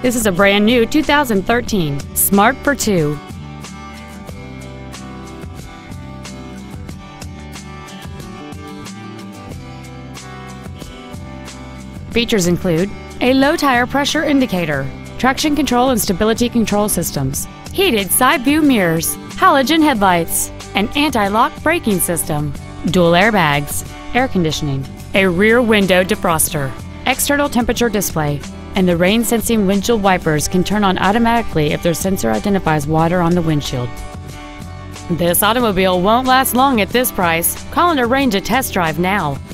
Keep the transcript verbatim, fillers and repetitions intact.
This is a brand new two thousand thirteen Smart for two. Features include a low tire pressure indicator, traction control and stability control systems, heated side view mirrors, halogen headlights, an anti-lock braking system, dual airbags, air conditioning, a rear window defroster, external temperature display, and the rain-sensing windshield wipers can turn on automatically if their sensor identifies water on the windshield. This automobile won't last long at this price. Call and arrange a test drive now.